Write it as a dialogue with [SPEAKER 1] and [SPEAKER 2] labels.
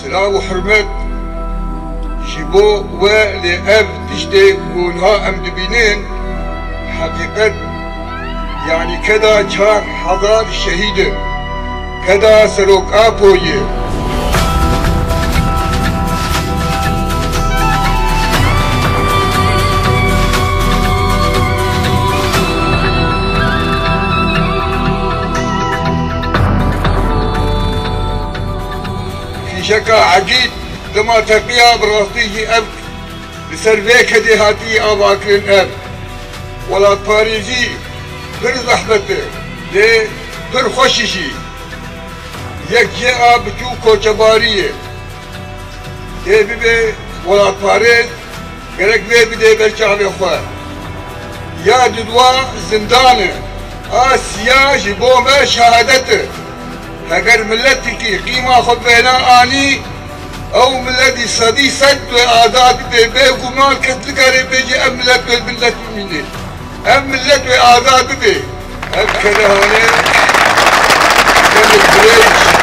[SPEAKER 1] سلام وحرمت شبو ولأب تشتي كونها أم دبينين حقيقة يعني كذا كان حضار شهيدة كذا سلوك آبوية في شكا عقيد لما تقيا براستيجي أب بسربيك هدي هاتي آباكرين أب ولا باريزي پر زحمته ده پر خوششی یک جا بچو کوچباریه ده ببه ولا پاريز گرک بده برچاوی خواه یا ددوا زندانه آسیا جبو ما شهادته اگر ملتی کی قیمه خود بنا آنی او ملتی صدی صد و آزاد به گمان کتل کاری بیجی ام ملت و ملت منی ام ملت و آزاد به ام كده هونين كان البريج